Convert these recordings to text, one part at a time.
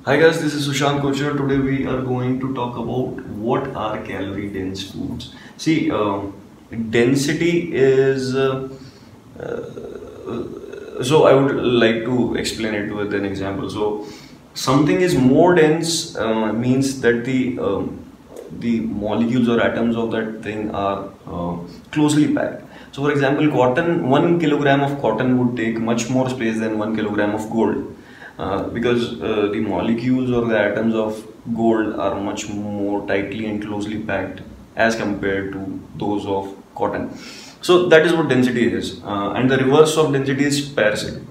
Hi guys, this is Sushant Kochar. Today we are going to talk about what are calorie dense foods. See, density is so I would like to explain it with an example. So something is more dense means that the molecules or atoms of that thing are closely packed. So for example, cotton, 1 kilogram of cotton would take much more space than 1 kilogram of gold. Because the molecules or the atoms of gold are much more tightly and closely packed as compared to those of cotton. So that is what density is, and the reverse of density is sparsity.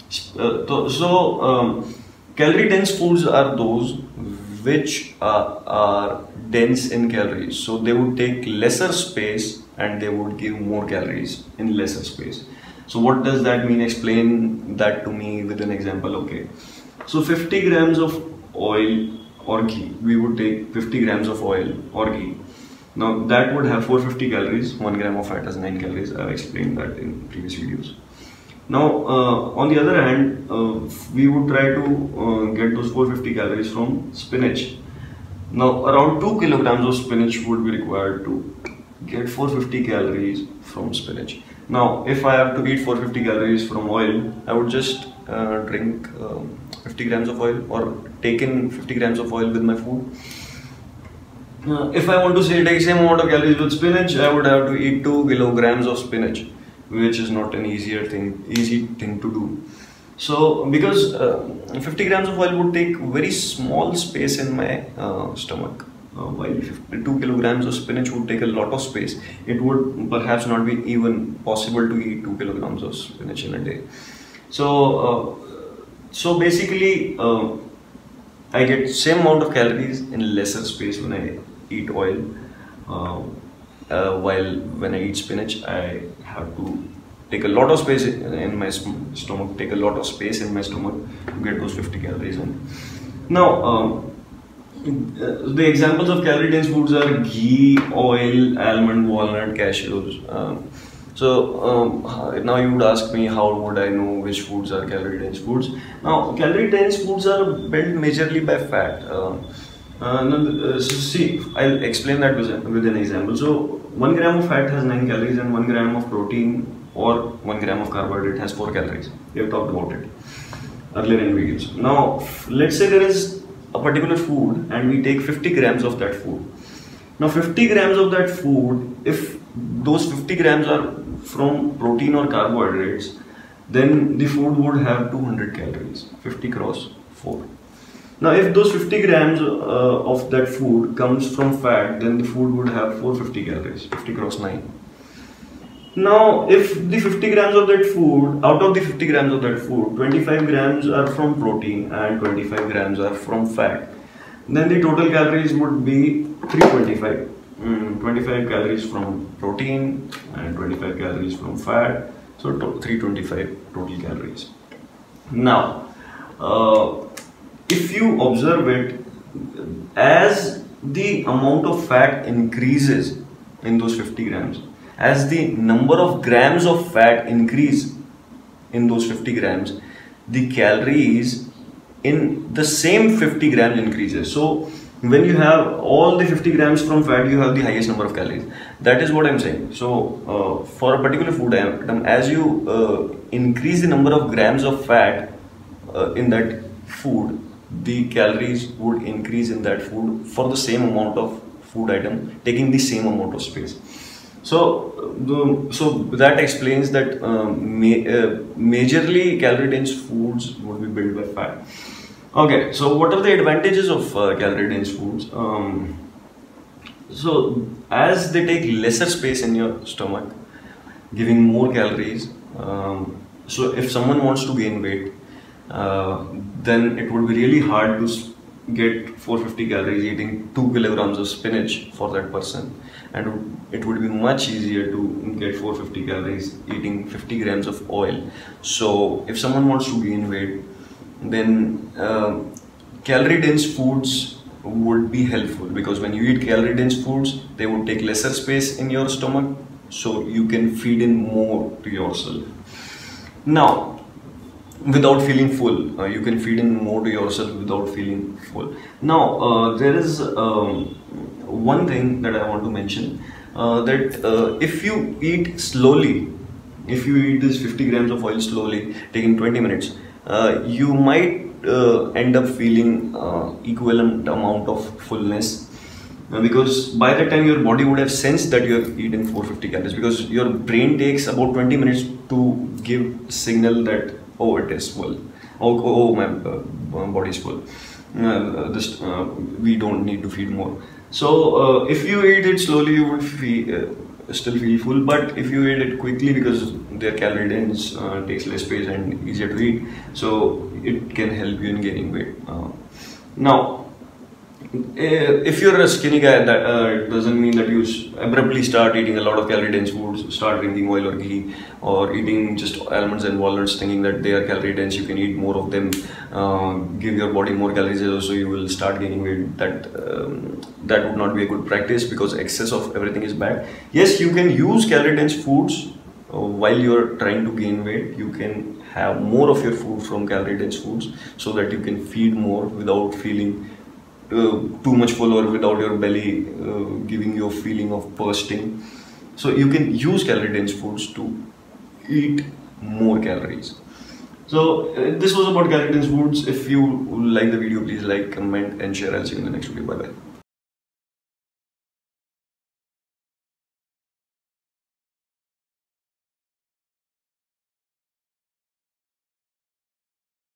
Calorie dense foods are those which are dense in calories. So they would take lesser space and they would give more calories in lesser space. So what does that mean? Explain that to me with an example. Okay. So 50 grams of oil or ghee. We would take 50 grams of oil or ghee. Now that would have 450 calories. 1 gram of fat has 9 calories. I've explained that in previous videos. Now on the other hand, we would try to get those 450 calories from spinach. Now around 2 kilograms of spinach would be required to get 450 calories from spinach. Now, if I have to eat 450 calories from oil, I would just drink 50 grams of oil or take in 50 grams of oil with my food. If I want to say take same amount of calories with spinach, I would have to eat 2 kilograms of spinach, which is not an easy thing to do. So, because 50 grams of oil would take very small space in my stomach. While 2 kilograms of spinach would take a lot of space, it would perhaps not be even possible to eat 2 kilograms of spinach in a day. So, basically, I get same amount of calories in lesser space when I eat oil, while when I eat spinach, I have to take a lot of space in my stomach, take a lot of space in my stomach to get those 50 calories in. Now, the examples of calorie dense foods are ghee, oil, almond, walnut, cashews. Now you would ask me, how would I know which foods are calorie dense foods? Now calorie dense foods are built majorly by fat. See, I'll explain that with an example. So 1 gram of fat has 9 calories and 1 gram of protein or 1 gram of carbohydrate has 4 calories. We have talked about it earlier in videos. Now let's say there is a particular food and we take 50 grams of that food. Now 50 grams of that food, if those 50 grams are from protein or carbohydrates, then the food would have 200 calories, 50 cross 4. Now if those 50 grams of that food comes from fat, then the food would have 450 calories, 50 cross 9. Now, if the 50 grams of that food, out of the 50 grams of that food, 25 grams are from protein and 25 grams are from fat, then the total calories would be 325. 25 calories from protein and 25 calories from fat, so 325 total calories. Now, if you observe it, as the amount of fat increases in those 50 grams, as the number of grams of fat increase in those 50 grams, the calories in the same 50 grams increases. So when you have all the 50 grams from fat, you have the highest number of calories. That is what I'm saying. So for a particular food item, as you increase the number of grams of fat in that food, the calories would increase in that food for the same amount of food item, taking the same amount of space. So that explains that majorly calorie dense foods would be built by fat. Okay, so what are the advantages of calorie dense foods? So as they take lesser space in your stomach, giving more calories. So if someone wants to gain weight, then it would be really hard to get 450 calories eating 2 kilograms of spinach for that person, and it would be much easier to get 450 calories eating 50 grams of oil. So if someone wants to gain weight, then calorie dense foods would be helpful, because when you eat calorie dense foods, they would take lesser space in your stomach, so you can feed in more to yourself. Now without feeling full. You can feed in more to yourself without feeling full. Now there is one thing that I want to mention, that if you eat slowly, if you eat this 50 grams of oil slowly, taking 20 minutes, you might end up feeling equivalent amount of fullness, because by the time your body would have sensed that you have eaten 450 calories, because your brain takes about 20 minutes to give signal that, oh, it is full, oh, my body is full, we don't need to feed more. So if you eat it slowly, you would still feel full, but if you eat it quickly, because their calorie dense, takes less space and easier to eat, so it can help you in gaining weight. Now if you're a skinny guy, that it doesn't mean that you abruptly start eating a lot of calorie dense foods, start drinking oil or ghee, or eating just almonds and walnuts thinking that they are calorie dense, you can eat more of them, give your body more calories, so you will start gaining weight. That would not be a good practice, because excess of everything is bad. Yes, you can use calorie dense foods while you're trying to gain weight. You can have more of your food from calorie dense foods, so that you can feed more without feeling too much full, or without your belly giving you a feeling of bursting. So you can use calorie dense foods to eat more calories. So this was about calorie dense foods. If you like the video, please like, comment and share. I'll see you in the next video. Bye bye.